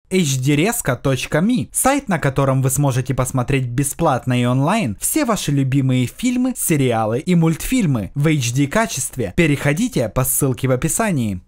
hdreska.me – сайт, на котором вы сможете посмотреть бесплатно и онлайн все ваши любимые фильмы, сериалы и мультфильмы в HD качестве. Переходите по ссылке в описании.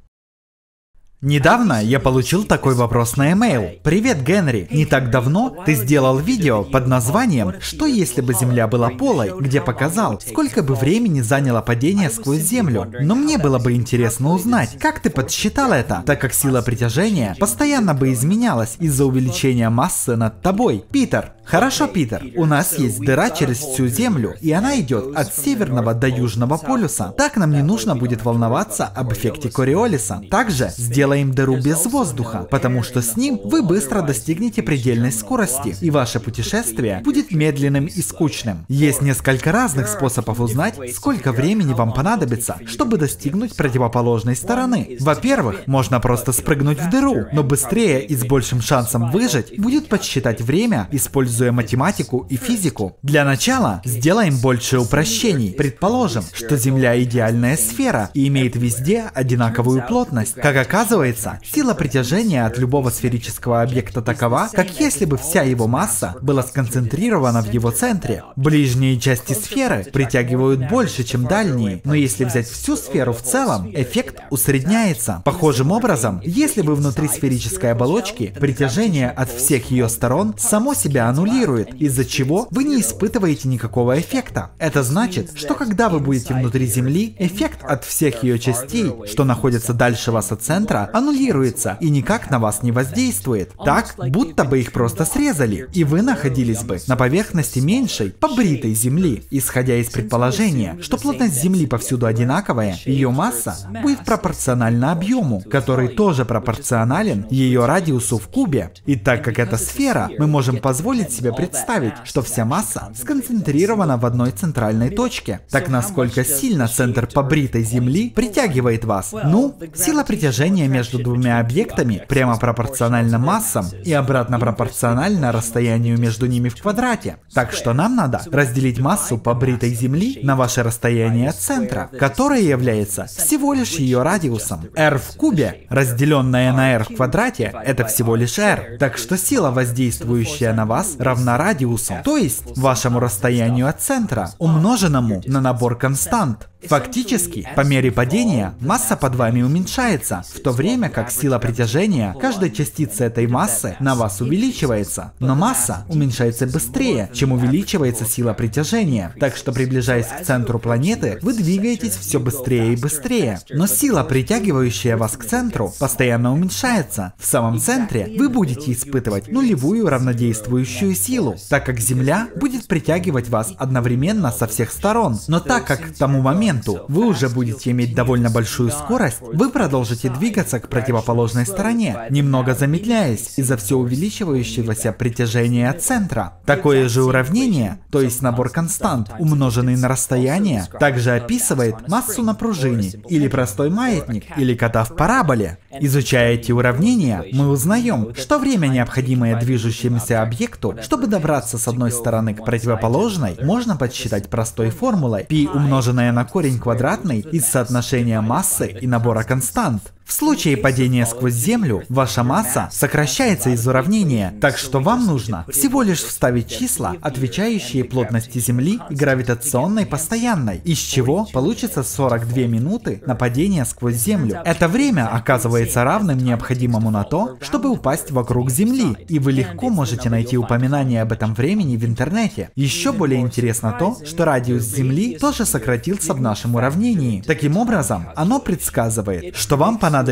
Недавно я получил такой вопрос на e-mail. Привет, Генри. Не так давно ты сделал видео под названием «Что если бы Земля была полой?», где показал, сколько бы времени заняло падение сквозь Землю. Но мне было бы интересно узнать, как ты подсчитал это, так как сила притяжения постоянно бы изменялась из-за увеличения массы над тобой. Питер. Хорошо, Питер. У нас есть дыра через всю Землю, и она идет от северного до южного полюса. Так нам не нужно будет волноваться об эффекте Кориолиса. Также сделаем дыру без воздуха, потому что с ним вы быстро достигнете предельной скорости, и ваше путешествие будет медленным и скучным. Есть несколько разных способов узнать, сколько времени вам понадобится, чтобы достигнуть противоположной стороны. Во-первых, можно просто спрыгнуть в дыру, но быстрее и с большим шансом выжить будет подсчитать время, используя математику и физику. Для начала сделаем больше упрощений. Предположим, что Земля идеальная сфера и имеет везде одинаковую плотность. Как оказывается, сила притяжения от любого сферического объекта такова, как если бы вся его масса была сконцентрирована в его центре. Ближние части сферы притягивают больше, чем дальние, но если взять всю сферу в целом, эффект усредняется. Похожим образом, если вы внутри сферической оболочки, притяжение от всех ее сторон само себя аннулирует, из-за чего вы не испытываете никакого эффекта. Это значит, что когда вы будете внутри Земли, эффект от всех ее частей, что находятся дальше вас от центра, аннулируется и никак на вас не воздействует. Так, будто бы их просто срезали, и вы находились бы на поверхности меньшей, побритой Земли. Исходя из предположения, что плотность Земли повсюду одинаковая, ее масса будет пропорциональна объему, который тоже пропорционален ее радиусу в кубе. И так как это сфера, мы можем позволить себе представить, что вся масса сконцентрирована в одной центральной точке. Так насколько сильно центр побритой Земли притягивает вас? Ну, сила притяжения между двумя объектами прямо пропорциональна массам и обратно пропорциональна расстоянию между ними в квадрате. Так что нам надо разделить массу побритой Земли на ваше расстояние от центра, которое является всего лишь ее радиусом. R в кубе, разделенное на R в квадрате, это всего лишь R. Так что сила, воздействующая на вас, равна радиусу, то есть вашему расстоянию от центра, умноженному на набор констант. Фактически, по мере падения, масса под вами уменьшается, в то время как сила притяжения каждой частицы этой массы на вас увеличивается. Но масса уменьшается быстрее, чем увеличивается сила притяжения. Так что, приближаясь к центру планеты, вы двигаетесь все быстрее и быстрее. Но сила, притягивающая вас к центру, постоянно уменьшается. В самом центре вы будете испытывать нулевую равнодействующую силу, так как Земля будет притягивать вас одновременно со всех сторон. Но так как к тому моменту вы уже будете иметь довольно большую скорость, вы продолжите двигаться к противоположной стороне, немного замедляясь из-за все увеличивающегося притяжения от центра. Такое же уравнение, то есть набор констант, умноженный на расстояние, также описывает массу на пружине, или простой маятник, или кота в параболе. Изучая эти уравнения, мы узнаем, что время, необходимое движущемуся объекту, чтобы добраться с одной стороны к противоположной, можно подсчитать простой формулой π умноженное на корень квадратный из соотношения массы и набора констант. В случае падения сквозь Землю, ваша масса сокращается из уравнения, так что вам нужно всего лишь вставить числа, отвечающие плотности Земли и гравитационной постоянной, из чего получится 42 минуты на падение сквозь Землю. Это время оказывается равным необходимому на то, чтобы упасть вокруг Земли, и вы легко можете найти упоминание об этом времени в интернете. Еще более интересно то, что радиус Земли тоже сократился в нашем уравнении. Таким образом, оно предсказывает, что вам понадобится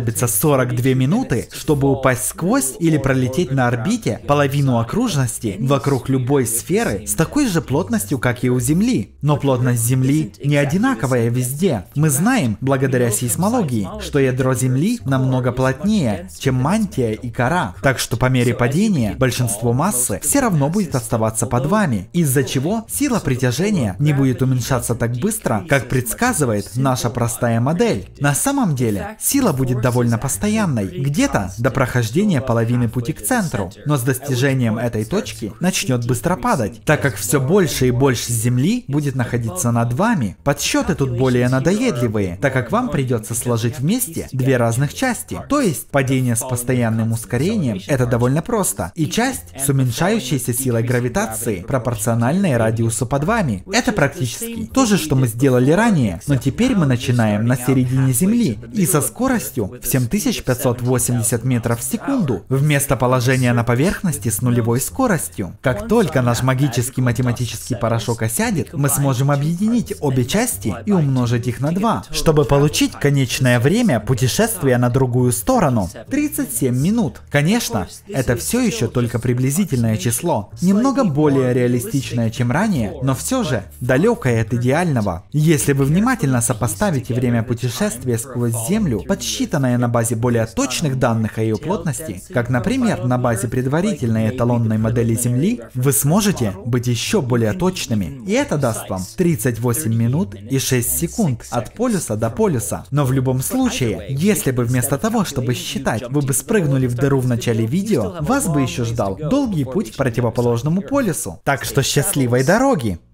42 минуты, чтобы упасть сквозь или пролететь на орбите половину окружности вокруг любой сферы с такой же плотностью, как и у Земли. Но плотность Земли не одинаковая везде. Мы знаем, благодаря сейсмологии, что ядро Земли намного плотнее, чем мантия и кора. Так что по мере падения большинство массы все равно будет оставаться под вами, из-за чего сила притяжения не будет уменьшаться так быстро, как предсказывает наша простая модель. На самом деле, сила будет будет довольно постоянной, где-то до прохождения половины пути к центру, но с достижением этой точки начнет быстро падать, так как все больше и больше Земли будет находиться над вами. Подсчеты тут более надоедливые, так как вам придется сложить вместе две разных части, то есть падение с постоянным ускорением — это довольно просто, и часть с уменьшающейся силой гравитации, пропорциональной радиусу под вами. Это практически то же, что мы сделали ранее, но теперь мы начинаем на середине Земли и со скоростью в 7580 метров в секунду, вместо положения на поверхности с нулевой скоростью. Как только наш магический математический порошок осядет, мы сможем объединить обе части и умножить их на 2, чтобы получить конечное время путешествия на другую сторону — 37 минут. Конечно, это все еще только приблизительное число, немного более реалистичное, чем ранее, но все же далекое от идеального. Если вы внимательно сопоставите время путешествия сквозь Землю, подсчитанное на базе более точных данных о ее плотности, как, например, на базе предварительной эталонной модели Земли, вы сможете быть еще более точными. И это даст вам 38 минут и 6 секунд от полюса до полюса. Но в любом случае, если бы вместо того, чтобы считать, вы бы спрыгнули в дыру в начале видео, вас бы еще ждал долгий путь к противоположному полюсу. Так что счастливой дороги!